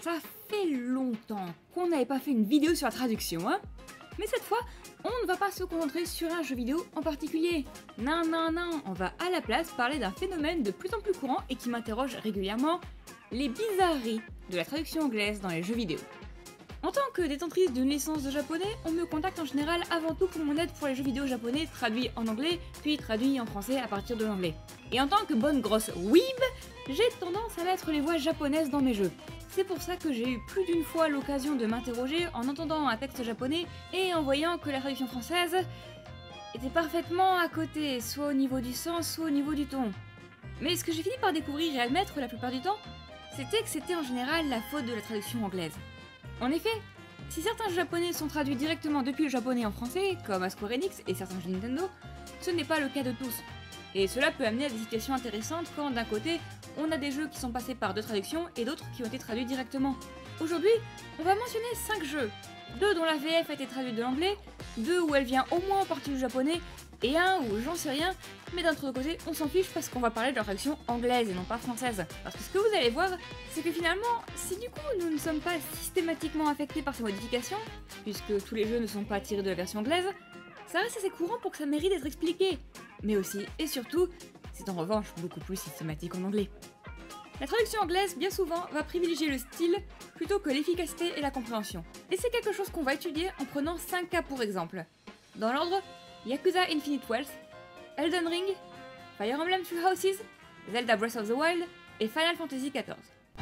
Ça fait longtemps qu'on n'avait pas fait une vidéo sur la traduction, hein. Mais cette fois, on ne va pas se concentrer sur un jeu vidéo en particulier. Non, non, non, on va à la place parler d'un phénomène de plus en plus courant et qui m'interroge régulièrement, les bizarreries de la traduction anglaise dans les jeux vidéo. En tant que détentrice d'une licence de japonais, on me contacte en général avant tout pour mon aide pour les jeux vidéo japonais traduits en anglais, puis traduits en français à partir de l'anglais. Et en tant que bonne grosse weeb, j'ai tendance à mettre les voix japonaises dans mes jeux. C'est pour ça que j'ai eu plus d'une fois l'occasion de m'interroger en entendant un texte japonais et en voyant que la traduction française était parfaitement à côté, soit au niveau du sens, soit au niveau du ton. Mais ce que j'ai fini par découvrir et admettre la plupart du temps, c'était que c'était en général la faute de la traduction anglaise. En effet, si certains jeux japonais sont traduits directement depuis le japonais en français, comme à Square Enix et certains jeux Nintendo, ce n'est pas le cas de tous. Et cela peut amener à des situations intéressantes quand d'un côté, on a des jeux qui sont passés par deux traductions et d'autres qui ont été traduits directement. Aujourd'hui, on va mentionner 5 jeux, 2 dont la VF a été traduite de l'anglais, 2 où elle vient au moins en partie du japonais, et un où j'en sais rien, mais d'un autre côté, on s'en fiche parce qu'on va parler de leur traduction anglaise et non pas française. Parce que ce que vous allez voir, c'est que finalement, si du coup nous ne sommes pas systématiquement affectés par ces modifications, puisque tous les jeux ne sont pas tirés de la version anglaise, ça reste assez courant pour que ça mérite d'être expliqué. Mais aussi, et surtout, c'est en revanche beaucoup plus systématique en anglais. La traduction anglaise, bien souvent, va privilégier le style plutôt que l'efficacité et la compréhension. Et c'est quelque chose qu'on va étudier en prenant 5 cas pour exemple. Dans l'ordre, Yakuza Infinite Wealth, Elden Ring, Fire Emblem Three Houses, Zelda Breath of the Wild et Final Fantasy XIV.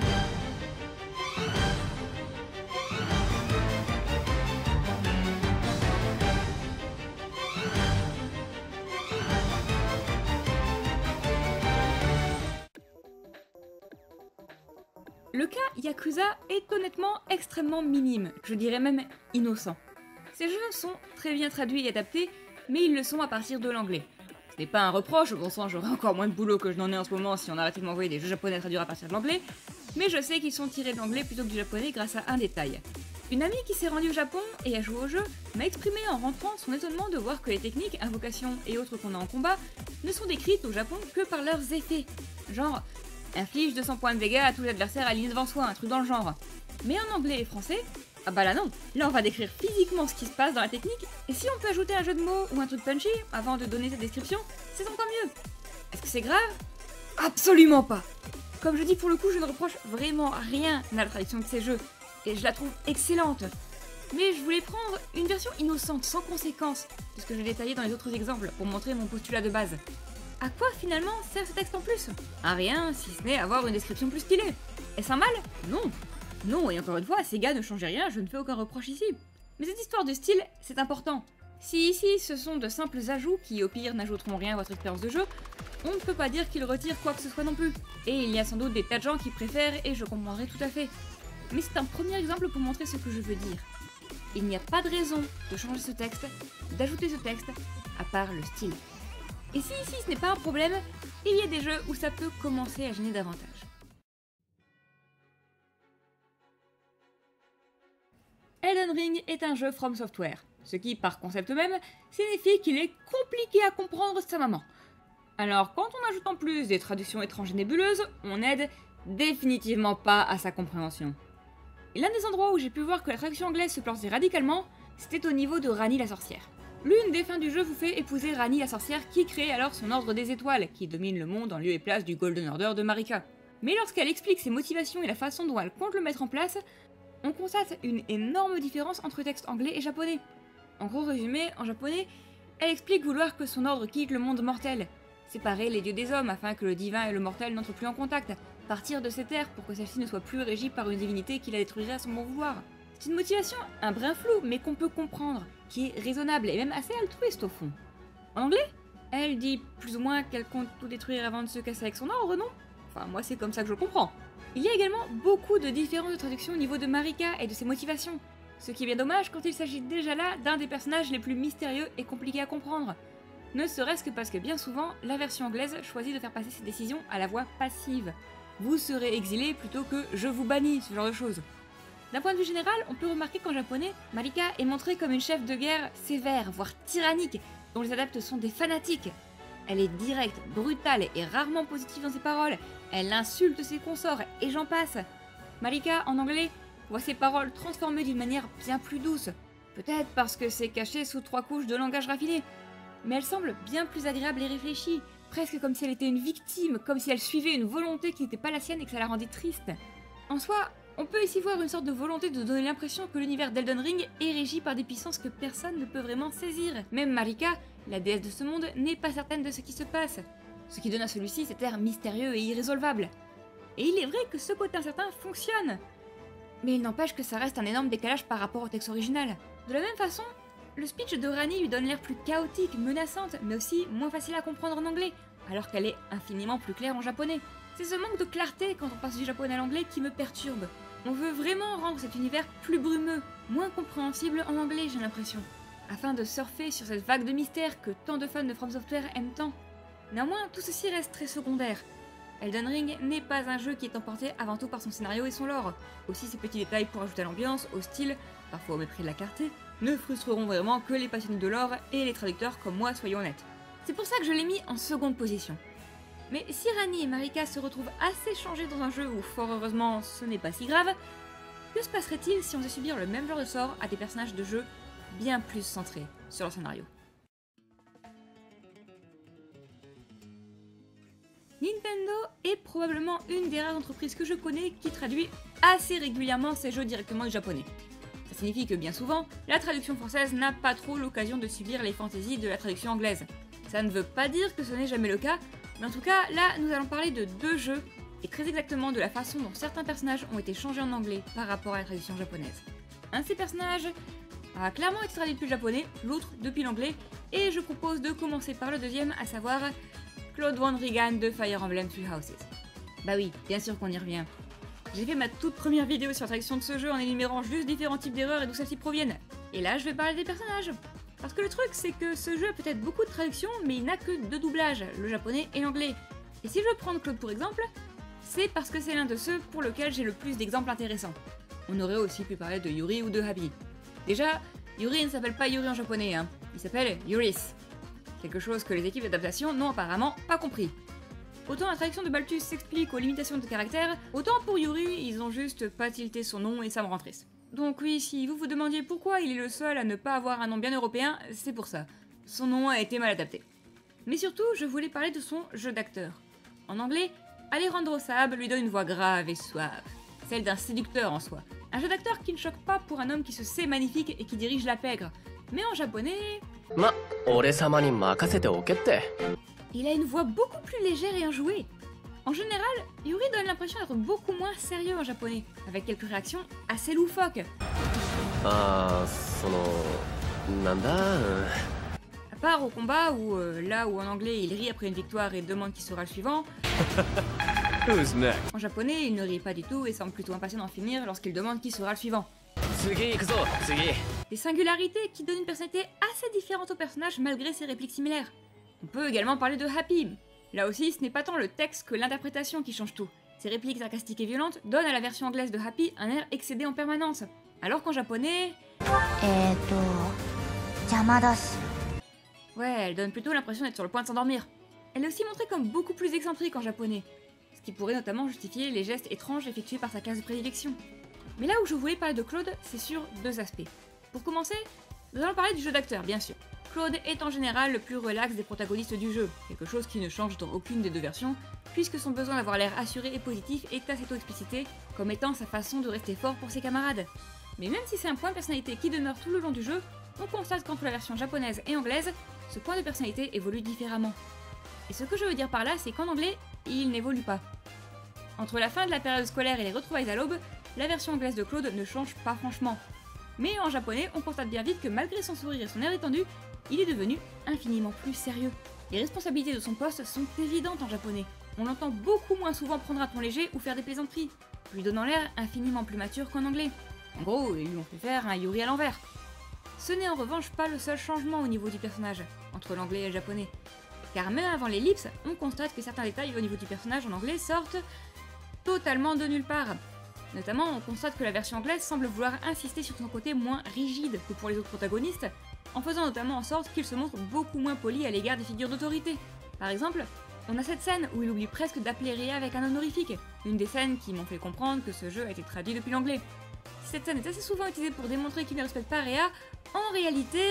Le cas Yakuza est honnêtement extrêmement minime, je dirais même innocent. Ces jeux sont très bien traduits et adaptés, mais ils le sont à partir de l'anglais. Ce n'est pas un reproche, au bon sens j'aurais encore moins de boulot que je n'en ai en ce moment si on arrêtait de m'envoyer des jeux japonais à traduire à partir de l'anglais, mais je sais qu'ils sont tirés de l'anglais plutôt que du japonais grâce à un détail. Une amie qui s'est rendue au Japon et a joué au jeu m'a exprimé en rentrant son étonnement de voir que les techniques, invocations et autres qu'on a en combat ne sont décrites au Japon que par leurs effets. Genre, inflige 200 points de dégâts à tous les adversaires alignés devant soi, un truc dans le genre. Mais en anglais et français, ah bah là non, là on va décrire physiquement ce qui se passe dans la technique, et si on peut ajouter un jeu de mots ou un truc punchy avant de donner cette description, c'est encore mieux. Est-ce que c'est grave? Absolument pas. Comme je dis pour le coup, je ne reproche vraiment rien à la traduction de ces jeux, et je la trouve excellente. Mais je voulais prendre une version innocente, sans conséquence, de ce que j'ai détaillé dans les autres exemples, pour montrer mon postulat de base. À quoi finalement sert ce texte en plus? À rien, si ce n'est avoir une description plus stylée. Est-ce un mal? Non. Non, et encore une fois, ces gars ne changez rien, je ne fais aucun reproche ici. Mais cette histoire de style, c'est important. Si ici ce sont de simples ajouts qui au pire n'ajouteront rien à votre expérience de jeu, on ne peut pas dire qu'ils retirent quoi que ce soit non plus. Et il y a sans doute des tas de gens qui préfèrent, et je comprendrai tout à fait. Mais c'est un premier exemple pour montrer ce que je veux dire. Il n'y a pas de raison de changer ce texte, d'ajouter ce texte, à part le style. Et si ici ce n'est pas un problème, il y a des jeux où ça peut commencer à gêner davantage. Elden Ring est un jeu From Software, ce qui, par concept même, signifie qu'il est compliqué à comprendre sa maman. Alors, quand on ajoute en plus des traductions étranges et nébuleuses, on n'aide définitivement pas à sa compréhension. Et l'un des endroits où j'ai pu voir que la traduction anglaise se plantait radicalement, c'était au niveau de Ranni la sorcière. L'une des fins du jeu vous fait épouser Ranni la sorcière qui crée alors son ordre des étoiles, qui domine le monde en lieu et place du Golden Order de Marika. Mais lorsqu'elle explique ses motivations et la façon dont elle compte le mettre en place, on constate une énorme différence entre le texte anglais et japonais. En gros résumé, en japonais, elle explique vouloir que son ordre quitte le monde mortel, séparer les dieux des hommes afin que le divin et le mortel n'entrent plus en contact, partir de ces terres pour que celle-ci ne soit plus régie par une divinité qui la détruirait à son bon vouloir. C'est une motivation un brin floue, mais qu'on peut comprendre, qui est raisonnable et même assez altruiste au fond. En anglais, elle dit plus ou moins qu'elle compte tout détruire avant de se casser avec son ordre, non? Enfin, moi c'est comme ça que je le comprends. Il y a également beaucoup de différences de traduction au niveau de Marika et de ses motivations, ce qui est bien dommage quand il s'agit déjà là d'un des personnages les plus mystérieux et compliqués à comprendre. Ne serait-ce que parce que bien souvent, la version anglaise choisit de faire passer ses décisions à la voix passive. Vous serez exilé plutôt que je vous bannis, ce genre de choses. D'un point de vue général, on peut remarquer qu'en japonais, Marika est montrée comme une chef de guerre sévère, voire tyrannique, dont les adeptes sont des fanatiques. Elle est directe, brutale et rarement positive dans ses paroles, elle insulte ses consorts, et j'en passe. Marika, en anglais, voit ses paroles transformées d'une manière bien plus douce. Peut-être parce que c'est caché sous 3 couches de langage raffiné. Mais elle semble bien plus agréable et réfléchie, presque comme si elle était une victime, comme si elle suivait une volonté qui n'était pas la sienne et que ça la rendait triste. En soi, on peut ici voir une sorte de volonté de donner l'impression que l'univers d'Elden Ring est régi par des puissances que personne ne peut vraiment saisir. Même Marika, la déesse de ce monde, n'est pas certaine de ce qui se passe. Ce qui donne à celui-ci cet air mystérieux et irrésolvable. Et il est vrai que ce côté incertain fonctionne. Mais il n'empêche que ça reste un énorme décalage par rapport au texte original. De la même façon, le speech de Ranni lui donne l'air plus chaotique, menaçante, mais aussi moins facile à comprendre en anglais, alors qu'elle est infiniment plus claire en japonais. C'est ce manque de clarté quand on passe du japonais à l'anglais qui me perturbe. On veut vraiment rendre cet univers plus brumeux, moins compréhensible en anglais, j'ai l'impression, afin de surfer sur cette vague de mystère que tant de fans de From Software aiment tant. Néanmoins, tout ceci reste très secondaire. Elden Ring n'est pas un jeu qui est emporté avant tout par son scénario et son lore. Aussi, ces petits détails pour ajouter à l'ambiance, au style, parfois au mépris de la clarté, ne frustreront vraiment que les passionnés de lore et les traducteurs comme moi, soyons honnêtes. C'est pour ça que je l'ai mis en seconde position. Mais si Ranni et Marika se retrouvent assez changés dans un jeu où, fort heureusement, ce n'est pas si grave, que se passerait-il si on faisait subir le même genre de sort à des personnages de jeu bien plus centrés sur leur scénario? Nintendo est probablement une des rares entreprises que je connais qui traduit assez régulièrement ses jeux directement du japonais. Ça signifie que bien souvent, la traduction française n'a pas trop l'occasion de subir les fantaisies de la traduction anglaise. Ça ne veut pas dire que ce n'est jamais le cas, mais en tout cas, là, nous allons parler de 2 jeux, et très exactement de la façon dont certains personnages ont été changés en anglais par rapport à la traduction japonaise. Un de ces personnages a clairement été traduit depuis le japonais, l'autre depuis l'anglais, et je propose de commencer par le deuxième, à savoir Claude Van Rigan de Fire Emblem Three Houses. Bah oui, bien sûr qu'on y revient. J'ai fait ma toute première vidéo sur la traduction de ce jeu en énumérant juste différents types d'erreurs et d'où celles-ci proviennent. Et là, je vais parler des personnages. Parce que le truc, c'est que ce jeu a peut-être beaucoup de traductions, mais il n'a que 2 doublages, le japonais et l'anglais. Et si je veux prendre Claude pour exemple, c'est parce que c'est l'un de ceux pour lequel j'ai le plus d'exemples intéressants. On aurait aussi pu parler de Yuri ou de Happy. Déjà, Yuri ne s'appelle pas Yuri en japonais, hein. Il s'appelle Yuris. Quelque chose que les équipes d'adaptation n'ont apparemment pas compris. Autant la traduction de Balthus s'explique aux limitations de caractère, autant pour Yuri, ils ont juste pas tilté son nom et ça me rend triste. Donc oui, si vous vous demandiez pourquoi il est le seul à ne pas avoir un nom bien européen, c'est pour ça. Son nom a été mal adapté. Mais surtout, je voulais parler de son jeu d'acteur. En anglais, Alejandro Saab lui donne une voix grave et suave, celle d'un séducteur en soi. Un jeu d'acteur qui ne choque pas pour un homme qui se sait magnifique et qui dirige la pègre. Mais en japonais... il a une voix beaucoup plus légère et enjouée. En général, Yuri donne l'impression d'être beaucoup moins sérieux en japonais, avec quelques réactions assez loufoques. À part au combat où, là où en anglais il rit après une victoire et demande qui sera le suivant, en japonais il ne rit pas du tout et semble plutôt impatient d'en finir lorsqu'il demande qui sera le suivant. Des singularités qui donnent une personnalité assez différente au personnage malgré ses répliques similaires. On peut également parler de Happy. Là aussi, ce n'est pas tant le texte que l'interprétation qui change tout. Ses répliques sarcastiques et violentes donnent à la version anglaise de Happy un air excédé en permanence. Alors qu'en japonais... ouais, elle donne plutôt l'impression d'être sur le point de s'endormir. Elle est aussi montrée comme beaucoup plus excentrique en japonais, ce qui pourrait notamment justifier les gestes étranges effectués par sa classe de prédilection. Mais là où je voulais parler de Claude, c'est sur 2 aspects. Pour commencer, nous allons parler du jeu d'acteur, bien sûr. Claude est en général le plus relax des protagonistes du jeu, quelque chose qui ne change dans aucune des 2 versions, puisque son besoin d'avoir l'air assuré et positif est assez tôt explicité, comme étant sa façon de rester fort pour ses camarades. Mais même si c'est un point de personnalité qui demeure tout le long du jeu, on constate qu'entre la version japonaise et anglaise, ce point de personnalité évolue différemment. Et ce que je veux dire par là, c'est qu'en anglais, il n'évolue pas. Entre la fin de la période scolaire et les retrouvailles à l'aube, la version anglaise de Claude ne change pas franchement. Mais en japonais, on constate bien vite que malgré son sourire et son air étendu, il est devenu infiniment plus sérieux. Les responsabilités de son poste sont évidentes en japonais. On l'entend beaucoup moins souvent prendre un ton léger ou faire des plaisanteries, lui donnant l'air infiniment plus mature qu'en anglais. En gros, ils lui ont fait faire un Yuri à l'envers. Ce n'est en revanche pas le seul changement au niveau du personnage, entre l'anglais et le japonais. Car même avant l'ellipse, on constate que certains détails au niveau du personnage en anglais sortent totalement de nulle part. Notamment, on constate que la version anglaise semble vouloir insister sur son côté moins rigide que pour les autres protagonistes, en faisant notamment en sorte qu'il se montre beaucoup moins poli à l'égard des figures d'autorité. Par exemple, On a cette scène où il oublie presque d'appeler Rhea avec un honorifique, une des scènes qui m'ont fait comprendre que ce jeu a été traduit depuis l'anglais. Si cette scène est assez souvent utilisée pour démontrer qu'il ne respecte pas Rhea, en réalité...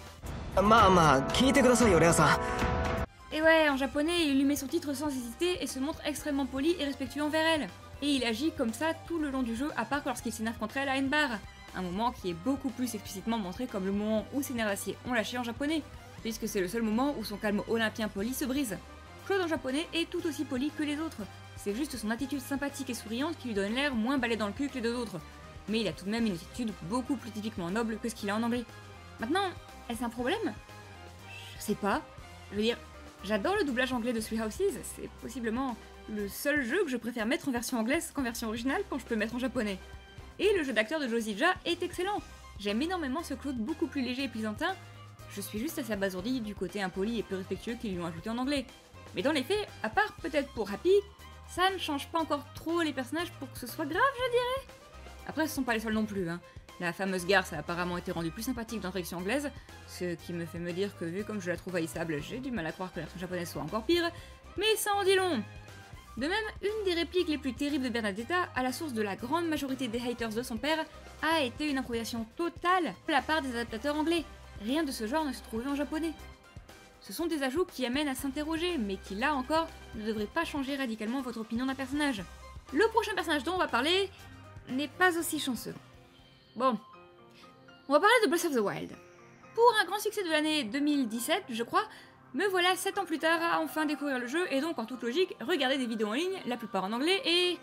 Et ouais, en japonais, il lui met son titre sans hésiter et se montre extrêmement poli et respectueux envers elle. Et il agit comme ça tout le long du jeu, à part lorsqu'il s'énerve contre elle à une barre. Un moment qui est beaucoup plus explicitement montré comme le moment où ses nerfs d'acier ont lâché en japonais, puisque c'est le seul moment où son calme olympien poli se brise. Claude en japonais est tout aussi poli que les autres. C'est juste son attitude sympathique et souriante qui lui donne l'air moins balai dans le cul que les deux autres. Mais il a tout de même une attitude beaucoup plus typiquement noble que ce qu'il a en anglais. Maintenant, est-ce un problème? Je sais pas. Je veux dire, j'adore le doublage anglais de Three Houses, c'est possiblement le seul jeu que je préfère mettre en version anglaise qu'en version originale quand je peux mettre en japonais. Et le jeu d'acteur de Josija est excellent. J'aime énormément ce Claude beaucoup plus léger et plaisantin. Je suis juste assez abasourdi du côté impoli et peu respectueux qu'ils lui ont ajouté en anglais. Mais dans les faits, à part peut-être pour Happy, ça ne change pas encore trop les personnages pour que ce soit grave, je dirais. Après, ce sont pas les seuls non plus, hein. La fameuse garce a apparemment été rendue plus sympathique dans la traduction anglaise, ce qui me fait me dire que vu comme je la trouve haïssable, j'ai du mal à croire que la traduction japonaise soit encore pire, mais ça en dit long. De même, une des répliques les plus terribles de Bernadetta, à la source de la grande majorité des haters de son père, a été une improvisation totale de la part des adaptateurs anglais. Rien de ce genre ne se trouvait en japonais. Ce sont des ajouts qui amènent à s'interroger, mais qui là encore ne devraient pas changer radicalement votre opinion d'un personnage. Le prochain personnage dont on va parler n'est pas aussi chanceux. Bon, on va parler de Breath of the Wild. Pour un grand succès de l'année 2017, je crois, me voilà 7 ans plus tard à enfin découvrir le jeu et donc en toute logique, regarder des vidéos en ligne, la plupart en anglais,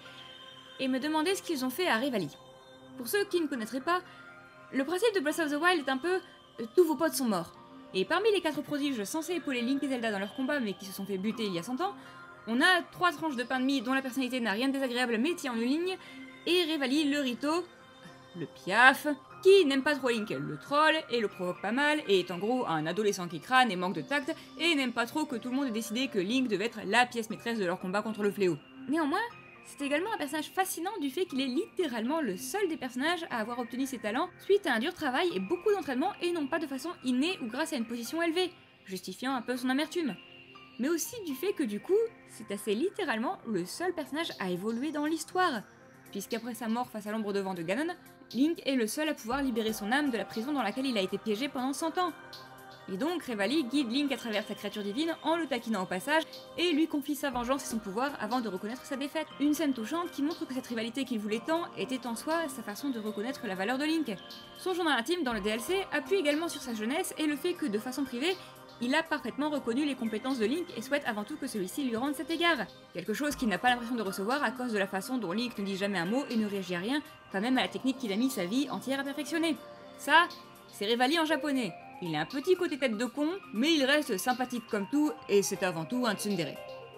et me demander ce qu'ils ont fait à Revali. Pour ceux qui ne connaîtraient pas, le principe de Breath of the Wild est un peu tous vos potes sont morts. Et parmi les 4 prodiges censés épauler Link et Zelda dans leur combat mais qui se sont fait buter il y a 100 ans, on a 3 tranches de pain de mie dont la personnalité n'a rien de désagréable mais tient en une ligne, et Revali, le Rito, le Piaf, qui n'aime pas trop Link, le troll, et le provoque pas mal, et est en gros un adolescent qui crâne et manque de tact, et n'aime pas trop que tout le monde ait décidé que Link devait être la pièce maîtresse de leur combat contre le fléau. Néanmoins, c'est également un personnage fascinant du fait qu'il est littéralement le seul des personnages à avoir obtenu ses talents suite à un dur travail et beaucoup d'entraînement et non pas de façon innée ou grâce à une position élevée, justifiant un peu son amertume. Mais aussi du fait que du coup, c'est assez littéralement le seul personnage à évoluer dans l'histoire, puisqu'après sa mort face à l'ombre de vent de Ganon, Link est le seul à pouvoir libérer son âme de la prison dans laquelle il a été piégé pendant 100 ans. Et donc Revali guide Link à travers sa créature divine en le taquinant au passage et lui confie sa vengeance et son pouvoir avant de reconnaître sa défaite. Une scène touchante qui montre que cette rivalité qu'il voulait tant était en soi sa façon de reconnaître la valeur de Link. Son journal intime dans le DLC appuie également sur sa jeunesse et le fait que de façon privée, il a parfaitement reconnu les compétences de Link et souhaite avant tout que celui-ci lui rende cet égard. Quelque chose qu'il n'a pas l'impression de recevoir à cause de la façon dont Link ne dit jamais un mot et ne réagit à rien, pas même à la technique qu'il a mis sa vie entière à perfectionner. Ça, c'est Revali en japonais. Il a un petit côté tête de con, mais il reste sympathique comme tout, et c'est avant tout un tsundere.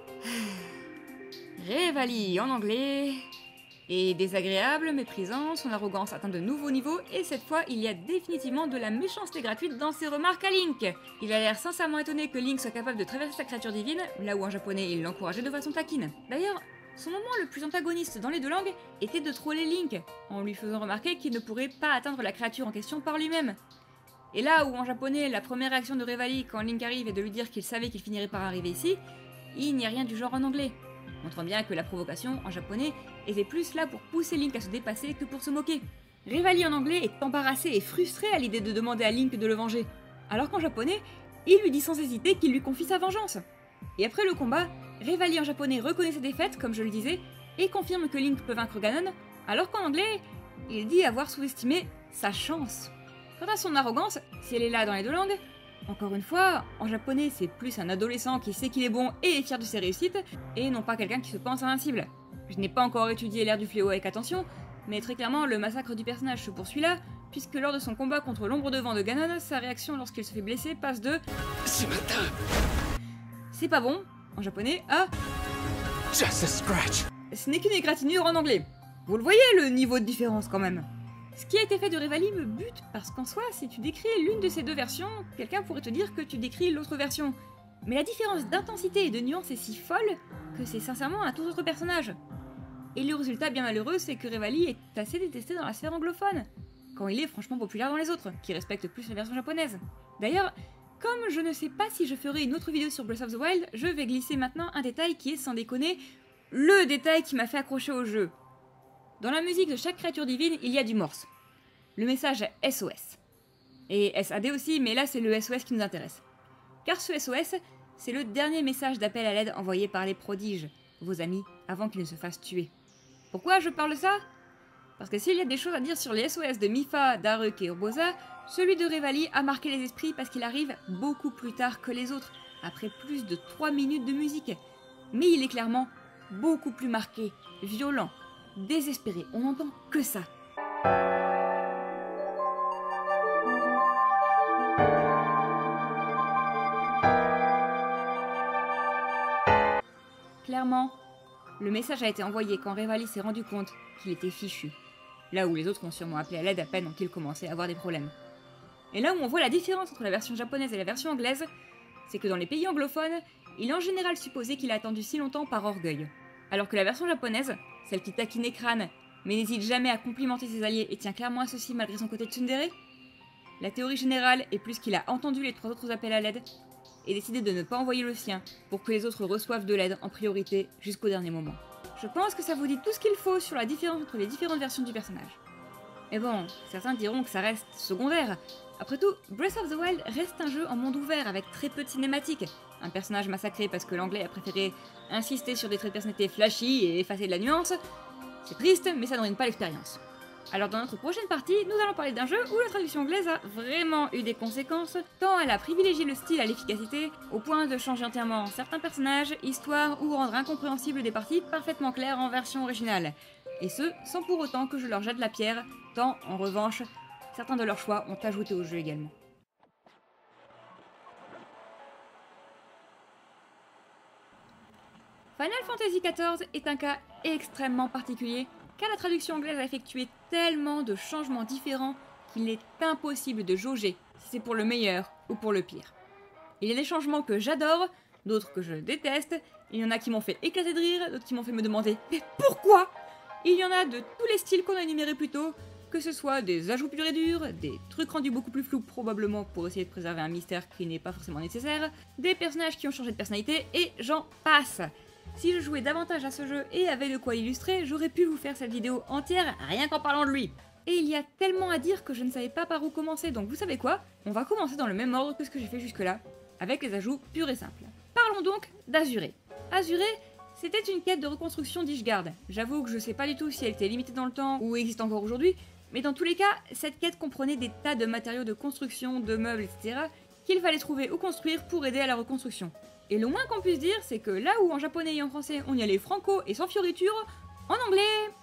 Revali en anglais... est désagréable, méprisant, son arrogance atteint de nouveaux niveaux, et cette fois, il y a définitivement de la méchanceté gratuite dans ses remarques à Link. Il a l'air sincèrement étonné que Link soit capable de traverser sa créature divine, là où en japonais il l'encourageait de façon taquine. D'ailleurs, son moment le plus antagoniste dans les deux langues était de troller Link, en lui faisant remarquer qu'il ne pourrait pas atteindre la créature en question par lui-même. Et là où en japonais, la première réaction de Revali quand Link arrive est de lui dire qu'il savait qu'il finirait par arriver ici, il n'y a rien du genre en anglais. Montrant bien que la provocation, en japonais, était plus là pour pousser Link à se dépasser que pour se moquer. Revali en anglais est embarrassé et frustré à l'idée de demander à Link de le venger, alors qu'en japonais, il lui dit sans hésiter qu'il lui confie sa vengeance. Et après le combat, Revali en japonais reconnaît ses défaites, comme je le disais, et confirme que Link peut vaincre Ganon, alors qu'en anglais, il dit avoir sous-estimé sa chance. Quant à son arrogance, si elle est là dans les deux langues, encore une fois, en japonais c'est plus un adolescent qui sait qu'il est bon et est fier de ses réussites, et non pas quelqu'un qui se pense invincible. Je n'ai pas encore étudié l'ère du fléau avec attention, mais très clairement le massacre du personnage se poursuit là, puisque lors de son combat contre l'ombre de vent de Ganon, sa réaction lorsqu'il se fait blesser passe de c'est pas bon, en japonais, à Just a scratch. Ce n'est qu'une égratignure en anglais. Vous le voyez le niveau de différence quand même. Ce qui a été fait de Revali me bute, parce qu'en soi, si tu décris l'une de ces deux versions, quelqu'un pourrait te dire que tu décris l'autre version. Mais la différence d'intensité et de nuance est si folle que c'est sincèrement un tout autre personnage. Et le résultat bien malheureux, c'est que Revali est assez détesté dans la sphère anglophone, quand il est franchement populaire dans les autres, qui respectent plus la version japonaise. D'ailleurs, Comme je ne sais pas si je ferai une autre vidéo sur Breath of the Wild, je vais glisser maintenant un détail qui est, sans déconner, le détail qui m'a fait accrocher au jeu. Dans la musique de chaque créature divine, il y a du morse. Le message SOS. Et SAD aussi, mais là c'est le SOS qui nous intéresse. Car ce SOS, c'est le dernier message d'appel à l'aide envoyé par les prodiges, vos amis, avant qu'ils ne se fassent tuer. Pourquoi je parle de ça? Parce que s'il y a des choses à dire sur les SOS de Mipha, Daruk et Urbosa, celui de Revali a marqué les esprits parce qu'il arrive beaucoup plus tard que les autres, après plus de 3 minutes de musique. Mais il est clairement beaucoup plus marqué, violent, désespéré, on n'entend que ça. Clairement, le message a été envoyé quand Revali s'est rendu compte qu'il était fichu. Là où les autres ont sûrement appelé à l'aide à peine qu'ils commençaient à avoir des problèmes. Et là où on voit la différence entre la version japonaise et la version anglaise, c'est que dans les pays anglophones, il est en général supposé qu'il a attendu si longtemps par orgueil. Alors que la version japonaise, celle qui taquine Crâne, mais n'hésite jamais à complimenter ses alliés et tient clairement à ceci malgré son côté tsundere, la théorie générale est plus qu'il a entendu les 3 autres appels à l'aide et décidé de ne pas envoyer le sien pour que les autres reçoivent de l'aide en priorité jusqu'au dernier moment. Je pense que ça vous dit tout ce qu'il faut sur la différence entre les différentes versions du personnage. Mais bon, certains diront que ça reste secondaire. Après tout, Breath of the Wild reste un jeu en monde ouvert avec très peu de cinématiques. Un personnage massacré parce que l'anglais a préféré insister sur des traits de personnalité flashy et effacer de la nuance. C'est triste, mais ça ne ruine pas l'expérience. Alors dans notre prochaine partie, nous allons parler d'un jeu où la traduction anglaise a vraiment eu des conséquences, tant elle a privilégié le style à l'efficacité, au point de changer entièrement certains personnages, histoires ou rendre incompréhensibles des parties parfaitement claires en version originale. Et ce, sans pour autant que je leur jette la pierre, tant, en revanche, certains de leurs choix ont ajouté au jeu également. Final Fantasy XIV est un cas extrêmement particulier, car la traduction anglaise a effectué tellement de changements différents qu'il est impossible de jauger si c'est pour le meilleur ou pour le pire. Il y a des changements que j'adore, d'autres que je déteste, il y en a qui m'ont fait éclater de rire, d'autres qui m'ont fait me demander « Mais pourquoi ?» Il y en a de tous les styles qu'on a énumérés plus tôt, que ce soit des ajouts purs et durs, des trucs rendus beaucoup plus flous probablement pour essayer de préserver un mystère qui n'est pas forcément nécessaire, des personnages qui ont changé de personnalité, et j'en passe. Si je jouais davantage à ce jeu et avais de quoi l'illustrer, j'aurais pu vous faire cette vidéo entière rien qu'en parlant de lui. Et il y a tellement à dire que je ne savais pas par où commencer, donc vous savez quoi? On va commencer dans le même ordre que ce que j'ai fait jusque-là, avec les ajouts purs et simples. Parlons donc d'Azuré. Azuré, c'était une quête de reconstruction d'Ishgard. J'avoue que je sais pas du tout si elle était limitée dans le temps ou existe encore aujourd'hui, mais dans tous les cas, cette quête comprenait des tas de matériaux de construction, de meubles, etc. qu'il fallait trouver ou construire pour aider à la reconstruction. Et le moins qu'on puisse dire, c'est que là où en japonais et en français on y allait franco et sans fioriture, en anglais...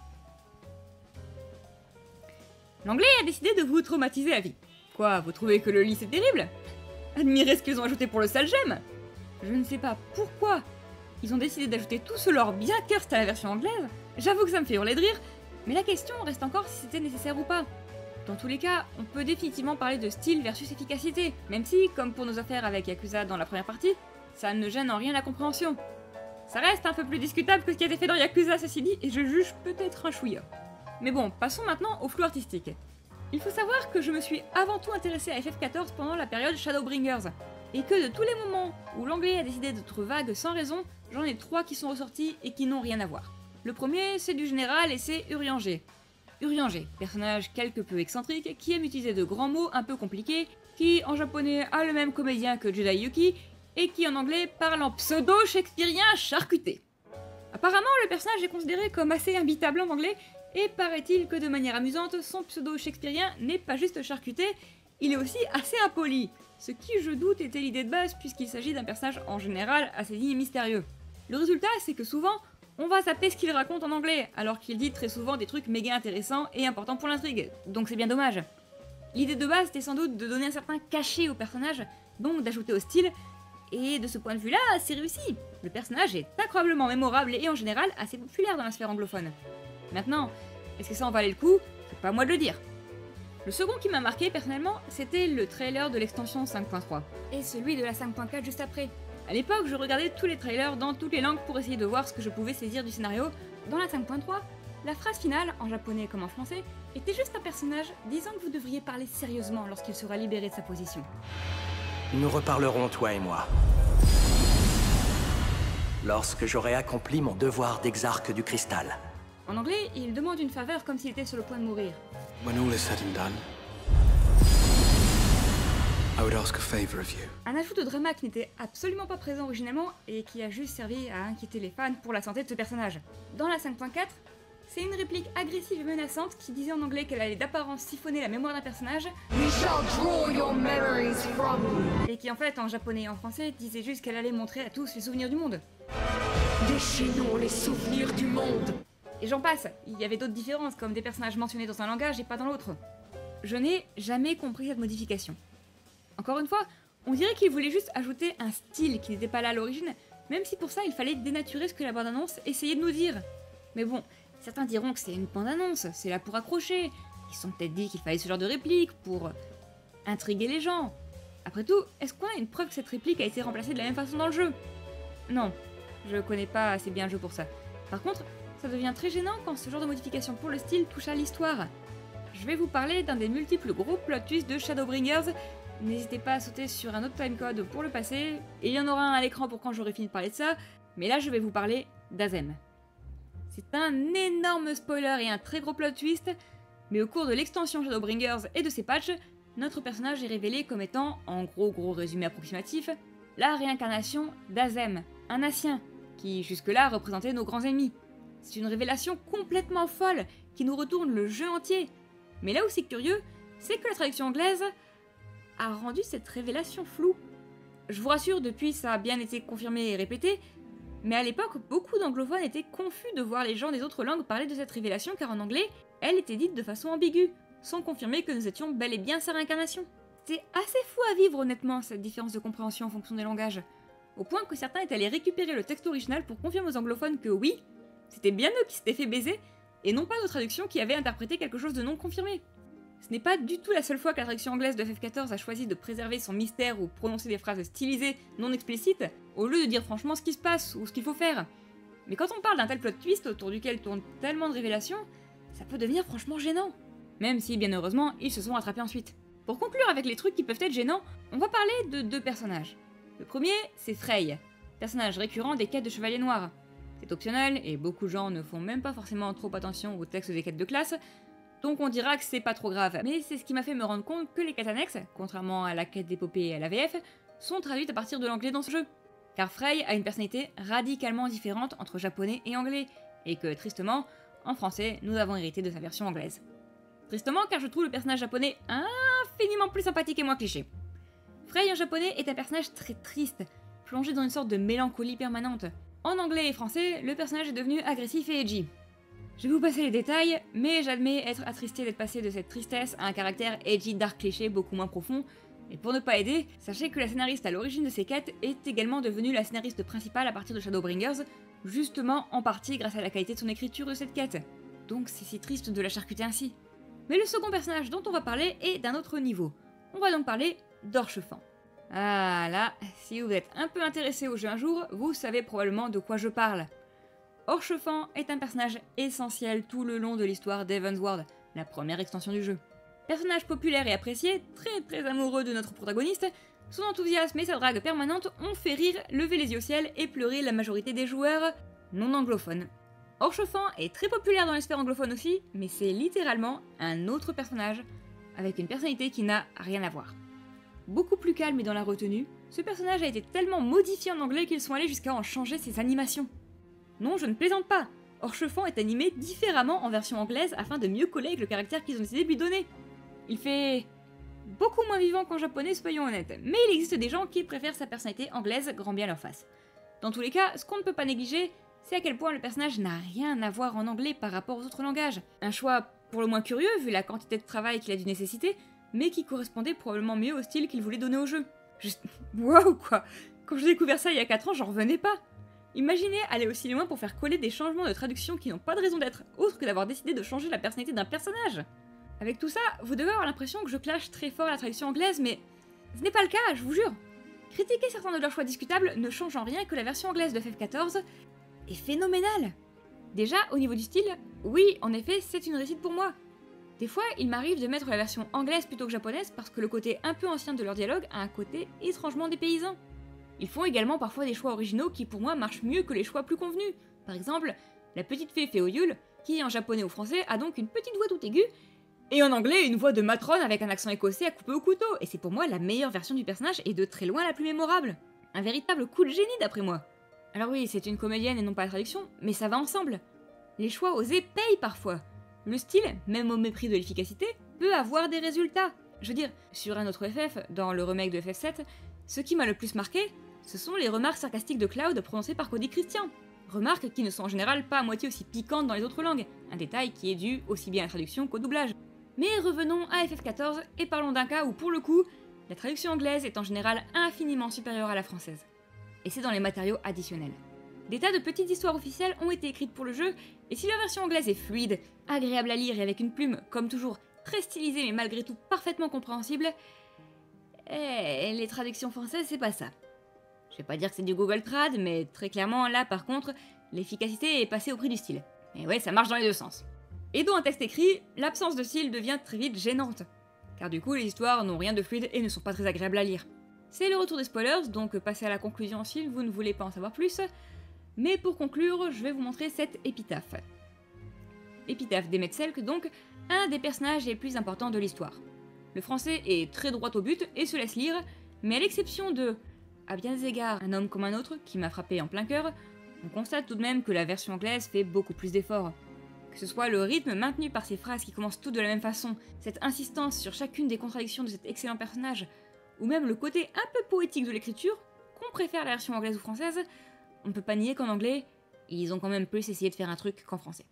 L'anglais a décidé de vous traumatiser la vie. Quoi, vous trouvez que le lit c'est terrible? Admirez ce qu'ils ont ajouté pour le sale gemme. Je ne sais pas pourquoi ils ont décidé d'ajouter tout ce lore bien cursed à la version anglaise. J'avoue que ça me fait hurler de rire, mais la question reste encore si c'était nécessaire ou pas. Dans tous les cas, on peut définitivement parler de style versus efficacité, même si, comme pour nos affaires avec Yakuza dans la première partie, ça ne gêne en rien la compréhension. Ça reste un peu plus discutable que ce qui a été fait dans Yakuza, ceci dit, et je juge peut-être un chouïa. Mais bon, passons maintenant au flou artistique. Il faut savoir que je me suis avant tout intéressée à FF14 pendant la période Shadowbringers, et que de tous les moments où l'anglais a décidé d'être vague sans raison, j'en ai 3 qui sont ressortis et qui n'ont rien à voir. Le premier, c'est du général et c'est Urianger. Urianger, personnage quelque peu excentrique, qui aime utiliser de grands mots un peu compliqués, qui en japonais a le même comédien que Jedi Yuki, et qui en anglais parle en pseudo-shakespearien charcuté. Apparemment, le personnage est considéré comme assez imbitable en anglais, et paraît-il que de manière amusante, son pseudo-shakespearien n'est pas juste charcuté, il est aussi assez impoli, ce qui, je doute, était l'idée de base puisqu'il s'agit d'un personnage en général assez digne et mystérieux. Le résultat, c'est que souvent, on va zapper ce qu'il raconte en anglais, alors qu'il dit très souvent des trucs méga intéressants et importants pour l'intrigue, donc c'est bien dommage. L'idée de base était sans doute de donner un certain cachet au personnage, donc d'ajouter au style, et de ce point de vue-là, c'est réussi. Le personnage est incroyablement mémorable et en général assez populaire dans la sphère anglophone. Maintenant, est-ce que ça en valait le coup? C'est pas à moi de le dire. Le second qui m'a marqué personnellement, c'était le trailer de l'extension 5.3, et celui de la 5.4 juste après. A l'époque, je regardais tous les trailers dans toutes les langues pour essayer de voir ce que je pouvais saisir du scénario. Dans la 5.3, la phrase finale, en japonais comme en français, était juste un personnage disant que vous devriez parler sérieusement lorsqu'il sera libéré de sa position. Nous reparlerons, toi et moi. Lorsque j'aurai accompli mon devoir d'exarque du cristal. En anglais, il demande une faveur comme s'il était sur le point de mourir. When all is said and done, I would ask a favor of you. Un ajout de drama qui n'était absolument pas présent originellement et qui a juste servi à inquiéter les fans pour la santé de ce personnage. Dans la 5.4, c'est une réplique agressive et menaçante qui disait en anglais qu'elle allait d'apparence siphonner la mémoire d'un personnage We shall draw your memories from you. et qui en fait en japonais et en français disait juste qu'elle allait montrer à tous les souvenirs du monde. Déchaînons les souvenirs du monde. Et j'en passe, il y avait d'autres différences comme des personnages mentionnés dans un langage et pas dans l'autre. Je n'ai jamais compris cette modification. Encore une fois, on dirait qu'il voulait juste ajouter un style qui n'était pas là à l'origine, même si pour ça il fallait dénaturer ce que la bande-annonce essayait de nous dire. Mais bon, certains diront que c'est une bande-annonce, c'est là pour accrocher. Ils se sont peut-être dit qu'il fallait ce genre de réplique pour intriguer les gens. Après tout, est-ce qu'on a une preuve que cette réplique a été remplacée de la même façon dans le jeu? Non, je connais pas assez bien le jeu pour ça. Par contre, ça devient très gênant quand ce genre de modification pour le style touche à l'histoire. Je vais vous parler d'un des multiples gros plot twists de Shadowbringers. N'hésitez pas à sauter sur un autre timecode pour le passer, et il y en aura un à l'écran pour quand j'aurai fini de parler de ça, mais là je vais vous parler d'Azem. C'est un énorme spoiler et un très gros plot twist, mais au cours de l'extension Shadowbringers et de ses patchs, notre personnage est révélé comme étant, en gros résumé approximatif, la réincarnation d'Azem, un Ascien, qui jusque-là représentait nos grands ennemis. C'est une révélation complètement folle qui nous retourne le jeu entier. Mais là où c'est curieux, c'est que la traduction anglaise a rendu cette révélation floue. Je vous rassure, depuis ça a bien été confirmé et répété, mais à l'époque, beaucoup d'anglophones étaient confus de voir les gens des autres langues parler de cette révélation car en anglais, elle était dite de façon ambiguë, sans confirmer que nous étions bel et bien sa réincarnation. C'était assez fou à vivre honnêtement, cette différence de compréhension en fonction des langages. Au point que certains étaient allés récupérer le texte original pour confirmer aux anglophones que oui, c'était bien eux qui s'étaient fait baiser, et non pas nos traductions qui avaient interprété quelque chose de non confirmé. Ce n'est pas du tout la seule fois que la traduction anglaise de FF14 a choisi de préserver son mystère ou prononcer des phrases stylisées, non explicites, au lieu de dire franchement ce qui se passe ou ce qu'il faut faire. Mais quand on parle d'un tel plot twist autour duquel tournent tellement de révélations, ça peut devenir franchement gênant. Même si, bien heureusement, ils se sont rattrapés ensuite. Pour conclure avec les trucs qui peuvent être gênants, on va parler de deux personnages. Le premier, c'est Frey, personnage récurrent des quêtes de Chevalier Noir. C'est optionnel, et beaucoup de gens ne font même pas forcément trop attention au texte des quêtes de classe, donc on dira que c'est pas trop grave. Mais c'est ce qui m'a fait me rendre compte que les quêtes annexes, contrairement à la quête d'épopée et à la VF, sont traduites à partir de l'anglais dans ce jeu. Car Frey a une personnalité radicalement différente entre japonais et anglais, et que, tristement, en français, nous avons hérité de sa version anglaise. Tristement car je trouve le personnage japonais infiniment plus sympathique et moins cliché. Frey en japonais est un personnage très triste, plongé dans une sorte de mélancolie permanente. En anglais et français, le personnage est devenu agressif et edgy. Je vais vous passer les détails, mais j'admets être attristé d'être passé de cette tristesse à un caractère edgy dark cliché beaucoup moins profond, et pour ne pas aider, sachez que la scénariste à l'origine de ces quêtes est également devenue la scénariste principale à partir de Shadowbringers, justement en partie grâce à la qualité de son écriture de cette quête. Donc c'est si triste de la charcuter ainsi. Mais le second personnage dont on va parler est d'un autre niveau. On va donc parler d'Orchefant. Ah là, si vous êtes un peu intéressé au jeu un jour, vous savez probablement de quoi je parle. Orchefant est un personnage essentiel tout le long de l'histoire d'Heavensward, la première extension du jeu. Personnage populaire et apprécié, très amoureux de notre protagoniste, son enthousiasme et sa drague permanente ont fait rire, lever les yeux au ciel et pleurer la majorité des joueurs non anglophones. Orchefant est très populaire dans les sphères anglophones aussi, mais c'est littéralement un autre personnage, avec une personnalité qui n'a rien à voir. Beaucoup plus calme et dans la retenue, ce personnage a été tellement modifié en anglais qu'ils sont allés jusqu'à en changer ses animations. Non, je ne plaisante pas, Orchefant est animé différemment en version anglaise afin de mieux coller avec le caractère qu'ils ont décidé de lui donner. Il fait beaucoup moins vivant qu'en japonais, soyons honnêtes, mais il existe des gens qui préfèrent sa personnalité anglaise, grand bien leur face. Dans tous les cas, ce qu'on ne peut pas négliger, c'est à quel point le personnage n'a rien à voir en anglais par rapport aux autres langages. Un choix pour le moins curieux, vu la quantité de travail qu'il a dû nécessiter, mais qui correspondait probablement mieux au style qu'il voulait donner au jeu. Waouh quoi! Quand j'ai découvert ça il y a 4 ans, j'en revenais pas! Imaginez aller aussi loin pour faire coller des changements de traduction qui n'ont pas de raison d'être, autre que d'avoir décidé de changer la personnalité d'un personnage. Avec tout ça, vous devez avoir l'impression que je clash très fort la traduction anglaise, mais ce n'est pas le cas, je vous jure. Critiquer certains de leurs choix discutables ne change en rien que la version anglaise de FF14 est phénoménale. Déjà, au niveau du style, oui, en effet, c'est une réussite pour moi. Des fois, il m'arrive de mettre la version anglaise plutôt que japonaise parce que le côté un peu ancien de leur dialogue a un côté étrangement dépaysant. Ils font également parfois des choix originaux qui pour moi marchent mieux que les choix plus convenus. Par exemple, la petite fée Féoyul, qui en japonais ou français a donc une petite voix tout aiguë, et en anglais une voix de matrone avec un accent écossais à couper au couteau, et c'est pour moi la meilleure version du personnage et de très loin la plus mémorable. Un véritable coup de génie d'après moi. Alors oui, c'est une comédienne et non pas la traduction, mais ça va ensemble. Les choix osés payent parfois. Le style, même au mépris de l'efficacité, peut avoir des résultats. Je veux dire, sur un autre FF, dans le remake de FF7, ce qui m'a le plus marqué, ce sont les remarques sarcastiques de Cloud prononcées par Cody Christian. Remarques qui ne sont en général pas à moitié aussi piquantes dans les autres langues, un détail qui est dû aussi bien à la traduction qu'au doublage. Mais revenons à FF14 et parlons d'un cas où pour le coup, la traduction anglaise est en général infiniment supérieure à la française. Et c'est dans les matériaux additionnels. Des tas de petites histoires officielles ont été écrites pour le jeu, et si la version anglaise est fluide, agréable à lire et avec une plume, comme toujours, très stylisée mais malgré tout parfaitement compréhensible, les traductions françaises c'est pas ça. Je vais pas dire que c'est du Google Trad, mais très clairement là par contre, l'efficacité est passée au prix du style. Et ouais, ça marche dans les deux sens. Et dans un texte écrit, l'absence de style devient très vite gênante, car du coup les histoires n'ont rien de fluide et ne sont pas très agréables à lire. C'est le retour des spoilers, donc passez à la conclusion si vous ne voulez pas en savoir plus. Mais pour conclure, je vais vous montrer cette épitaphe. Épitaphe d'Emmet Selk, donc, un des personnages les plus importants de l'histoire. Le français est très droit au but et se laisse lire, mais à l'exception de, à bien des égards, un homme comme un autre, qui m'a frappé en plein cœur, on constate tout de même que la version anglaise fait beaucoup plus d'efforts. Que ce soit le rythme maintenu par ces phrases qui commencent toutes de la même façon, cette insistance sur chacune des contradictions de cet excellent personnage, ou même le côté un peu poétique de l'écriture, qu'on préfère la version anglaise ou française, on ne peut pas nier qu'en anglais, ils ont quand même plus essayé de faire un truc qu'en français.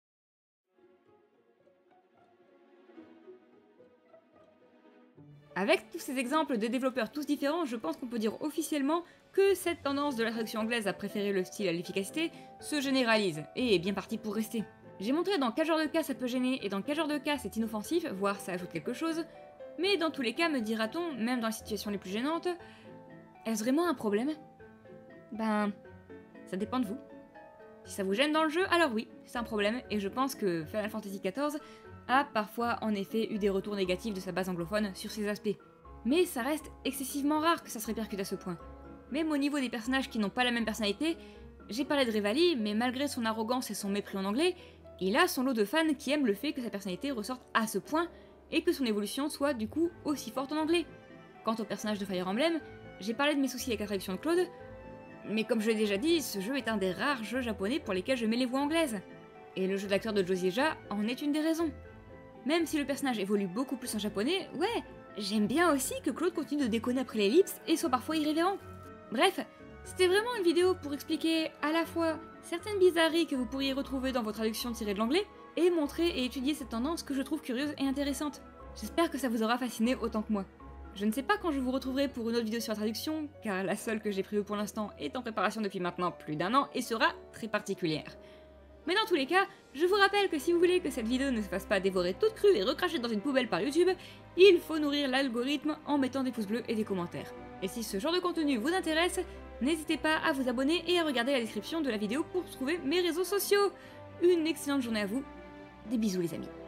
Avec tous ces exemples de développeurs tous différents, je pense qu'on peut dire officiellement que cette tendance de la traduction anglaise à préférer le style à l'efficacité se généralise, et est bien partie pour rester. J'ai montré dans quel genre de cas ça peut gêner, et dans quel genre de cas c'est inoffensif, voire ça ajoute quelque chose, mais dans tous les cas, me dira-t-on, même dans les situations les plus gênantes, est-ce vraiment un problème ? Ben, ça dépend de vous. Si ça vous gêne dans le jeu, alors oui, c'est un problème, et je pense que Final Fantasy XIV a parfois en effet eu des retours négatifs de sa base anglophone sur ces aspects. Mais ça reste excessivement rare que ça se répercute à ce point. Même au niveau des personnages qui n'ont pas la même personnalité, j'ai parlé de Revali, mais malgré son arrogance et son mépris en anglais, il a son lot de fans qui aiment le fait que sa personnalité ressorte à ce point, et que son évolution soit du coup aussi forte en anglais. Quant au personnage de Fire Emblem, j'ai parlé de mes soucis avec la traduction de Claude, mais comme je l'ai déjà dit, ce jeu est un des rares jeux japonais pour lesquels je mets les voix anglaises. Et le jeu d'acteur de Josieja en est une des raisons. Même si le personnage évolue beaucoup plus en japonais, ouais, j'aime bien aussi que Claude continue de déconner après l'ellipse et soit parfois irrévérent. Bref, c'était vraiment une vidéo pour expliquer à la fois certaines bizarreries que vous pourriez retrouver dans vos traductions tirées de l'anglais, et montrer et étudier cette tendance que je trouve curieuse et intéressante. J'espère que ça vous aura fasciné autant que moi. Je ne sais pas quand je vous retrouverai pour une autre vidéo sur la traduction, car la seule que j'ai prévue pour l'instant est en préparation depuis maintenant plus d'1 an et sera très particulière. Mais dans tous les cas, je vous rappelle que si vous voulez que cette vidéo ne se fasse pas dévorer toute crue et recrachée dans une poubelle par YouTube, il faut nourrir l'algorithme en mettant des pouces bleus et des commentaires. Et si ce genre de contenu vous intéresse, n'hésitez pas à vous abonner et à regarder la description de la vidéo pour trouver mes réseaux sociaux. Une excellente journée à vous, des bisous les amis.